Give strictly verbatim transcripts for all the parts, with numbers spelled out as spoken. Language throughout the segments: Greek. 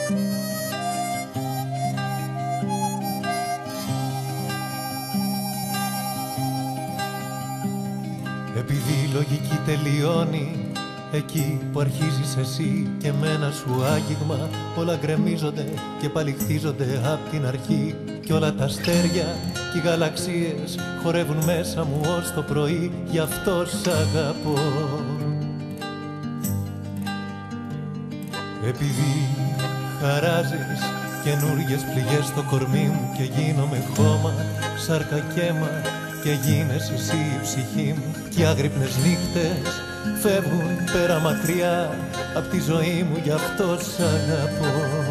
Επειδή η λογική τελειώνει εκεί που αρχίζεις εσύ και με ένα σου άγγιγμα όλα γκρεμίζονται και πάλι χτίζονται απ' την αρχή κι όλα τα αστέρια και οι γαλαξίες χορεύουν μέσα μου ως το πρωί, γι' αυτό σ' αγαπώ. Επειδή χαράζεις καινούργιες πληγές στο κορμί μου και γίνομαι χώμα, σάρκα και αίμα και γίνεσαι εσύ η ψυχή μου κι οι άγρυπνες νύχτες φεύγουν πέρα μακριά απ' τη ζωή μου, γι' αυτό σ' αγαπώ.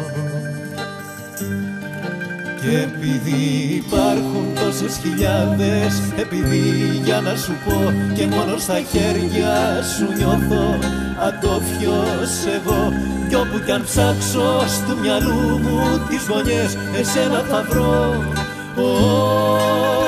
Και επειδή υπάρχουν τόσες χιλιάδες, επειδή για να σου πω και μόνο στα χέρια σου νιώθω ατόφιος εγώ, κι όπου κι αν ψάξω στου μυαλού μου τις γωνιές εσένα θα βρω. Oh,